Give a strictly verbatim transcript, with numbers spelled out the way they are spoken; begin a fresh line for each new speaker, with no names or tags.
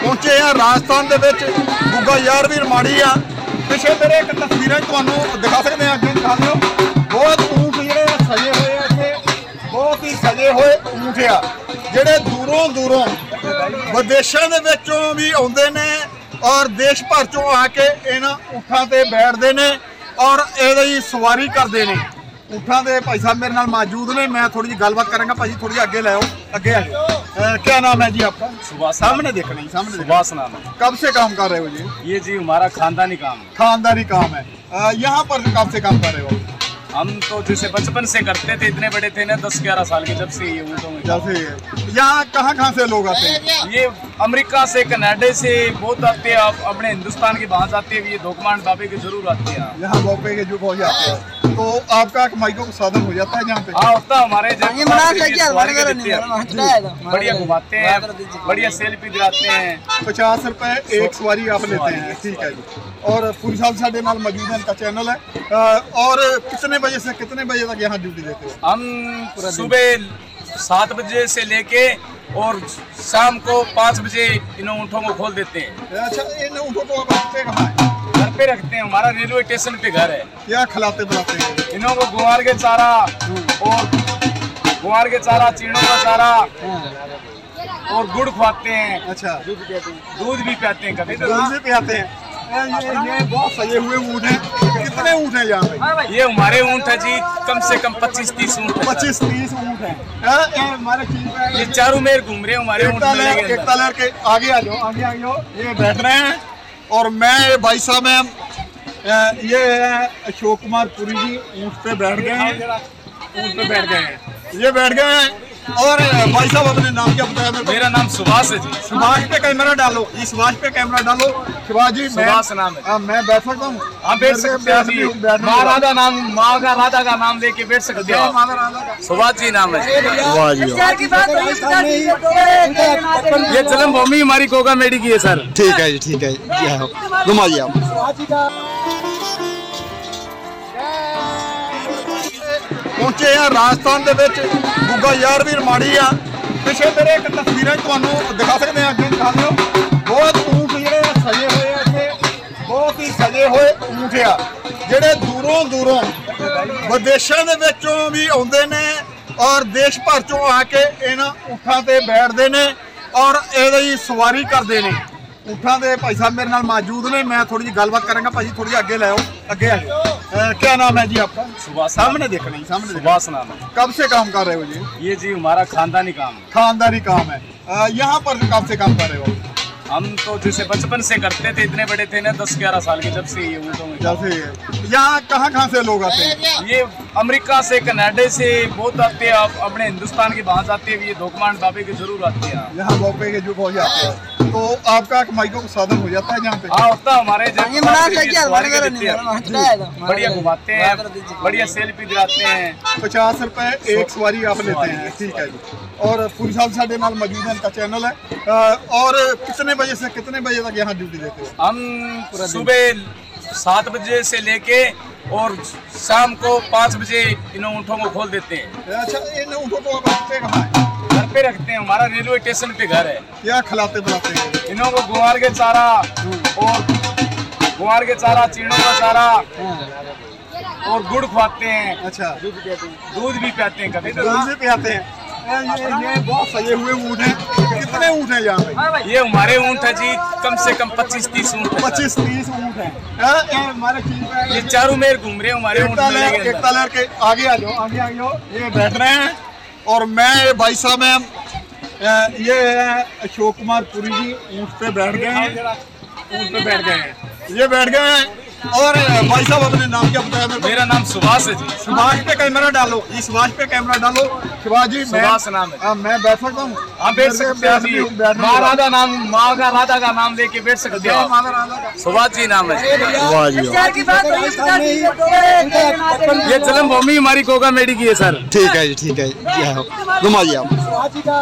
पहुंचे हैं राजस्थान के गुग्गा यार भी माड़ी आ पिछे मेरे एक तस्वीरें तुहानूं दिखा सकते हैं अगे दिखा दो बहुत ऊंट जिहड़े सजे हुए इत्थे बहुत ही सजे हुए ऊंट आ जिहड़े दूरों दूरों विदेशों के विचों भी आउंदे ने और देश भर चों आके इन्हां ऊंटां ते बैठदे ने और इहदी सवारी करते हैं। ऊँटां दे भाई साहब मेरे नाल मौजूद ने मैं थोड़ी जी गलबात करूँगा भाजी थोड़ी जी आगे लाओ आगे आ जाओ। क्या नाम है जी आपका?
सुभाष।
सामने देख नहीं सामने
सुभाष नाम है।
कब से काम कर रहे हो जी?
ये जी हमारा खानदानी काम है।
खानदानी काम है। यहाँ पर कब से काम कर रहे हो?
हम तो जैसे बचपन से करते थे, इतने बड़े थे ना दस ग्यारह साल के जब से ये ऊँटों में।
जैसे यहाँ कहाँ कहाँ से लोग आते हैं?
ये अमेरिका से कनाडा से बहुत आते हैं, अपने हिंदुस्तान के बाहर आते हैं, ये धोकमान बाबे के जरूर आते हैं
यहाँ बाबे के जो हो जाते हैं तो आपका कमाई का साधन हो जाता है यहाँ पे?
हाँ होता है हमारे बढ़िया घुमाते हैं, बढ़िया सेल्फी दिलाते हैं।
पचास रुपए एक सवारी आप लेते हैं, ठीक है जी। और पूरी साल साढ़े नाल मौजूद है, इनका चैनल है। और कितने बजे से कितने बजे तक यहाँ ड्यूटी देते हो?
हम सुबह सात बजे से लेके और शाम को पाँच बजे इन ऊँटों को खोल देते हैं।
अच्छा, इन ऊँटों को आप रखते कहाँ है?
घर पे रखते हैं, हमारा रेलवे स्टेशन पे घर है।
क्या खिलाते बनाते हैं?
इन्हों को गुआर के चारा और गुआर के चारा, चीड़ों का चारा और गुड़ खवाते हैं।
अच्छा,
दूध भी पिलाते हैं, कभी
दूध भी पिलाते हैं। ये ये बहुत सजे हुए ऊँट हैं। कितने ऊँट हैं यहाँ पे?
ये हमारे ऊँट है जी, कम से कम पच्चीस तीस ऊँट है।
पच्चीस तीस ऊँट हैं। हमारे
ये चारों मेर घूम रहे हैं हमारे ऊँट में।
एकता लहर के आगे आ जाओ, आगे आ जाओ। ये बैठ रहे हैं और मैं भाई साहब हैं, ये है अशोक कुमार पुरी जी, ऊँट पे बैठ गए हैं। ऊँट पे बैठ गए हैं, ये बैठ गए हैं। और भाई साहब अपने नाम क्या बताया मेरे को?
मेरा नाम सुभाष है जी।
सुभाष पे कैमरा डालो, ये सुभाष पे कैमरा डालो। सुभाष जी,
सुभाष नाम है।
आ, मैं बैठ सकता हूँ?
आप बैठ सकते हैं। माँ राधा नाम, माँ का राधा का नाम लेके बैठ सकते हो। सुभाष जी नाम है। ये जन्मभूमि हमारी कोगा मेडी की है सर।
ठीक है जी, ठीक है जी, घुमाइए आप। पहुंचे हैं राजस्थान के गुग्गा यार भी माड़ी आ पिछे मेरे एक तस्वीरें तुहानूं दिखा सकते हैं अगे दिखा दो बहुत ऊँट जिहड़े सजे हुए इत्थे बहुत ही सजे हुए ऊँट आ जिहड़े दूरों दूरों विदेशों के विचों भी आउंदे ने और देश भर चों आके इन्हां ऊँटां ते बैठदे ने और इहदी सवारी करते हैं। ऊँटां दे भाई साहब मेरे नाल मौजूद ने मैं थोड़ी जी गलबात करूँगा भाजी थोड़ी जी आगे लाओ आगे आ जाओ। क्या नाम है जी आपका?
सुभाष।
सामने देख नहीं सामने
सुभाष नाम है।
कब से काम कर रहे हो जी?
ये जी हमारा खानदानी काम है।
खानदानी काम है। यहाँ पर कब से काम कर रहे हो?
हम तो जैसे बचपन से करते थे, इतने बड़े थे ना दस ग्यारह साल के जब से ये ऊँटों में।
जैसे यहाँ कहाँ कहाँ से लोग आते हैं?
ये अमेरिका से कनाडा से बहुत आते हैं, अपने हिंदुस्तान के बाहर आते हैं, ये धोकमान बाबे के जरूर आते हैं
यहाँ बाबे के जो हो जाते हैं तो आपका कमाई का साधन हो जाता है यहाँ पे?
हाँ होता है हमारे। बढ़िया घुमाते हैं, बढ़िया सेल्फी दिलाते हैं।
पचास रुपए एक सवारी आप लेते हैं, ठीक है जी। और पूरी साल साढ़े नाल मौजूद है, इनका चैनल है। और कितने बजे से कितने बजे तक यहाँ ड्यूटी देते हो?
हम सुबह सात बजे से लेके और शाम को पाँच बजे इन ऊँटों को खोल देते हैं।
अच्छा, इन ऊँटों को आप रखते कहाँ है?
घर पे रखते हैं, हमारा रेलवे स्टेशन पे घर है।
क्या खिलाते बनाते हैं?
इन्हों को गुआर के चारा और गुआर के चारा, चीड़ों का चारा और गुड़ खवाते हैं।
अच्छा,
दूध भी पिलाते हैं, कभी
दूध भी पिलाते हैं। ये ये बहुत सजे हुए ऊँट हैं। कितने ऊँट हैं यहाँ पे?
ये हमारे ऊँट है जी, कम से कम पच्चीस तीस ऊँट है।
पच्चीस तीस ऊँट हैं। हमारे
ये चारों मेर घूम रहे हैं हमारे ऊँट में।
एकता लहर के आगे आ जाओ, आगे आ जाओ। ये बैठ रहे हैं और मैं भाई साहब हैं, ये है अशोक कुमार पुरी जी, ऊँट पे बैठ गए हैं। ऊँट पे बैठ गए हैं, ये बैठ गए हैं। और भाई साहब अपने नाम क्या बताया मेरे को?
मेरा नाम सुभाष है जी।
सुभाष पे कैमरा डालो, ये सुभाष पे कैमरा डालो। सुभाष जी,
सुभाष नाम है।
आ, मैं बैठ सकता हूँ?
आप बैठ सकते हैं। माँ राधा नाम, माँ का राधा का नाम लेके बैठ सकते हो। सुभाष जी नाम है। ये जन्मभूमि हमारी कोगा मेडी की है सर।
ठीक है जी, ठीक है जी, घुमाइए आप।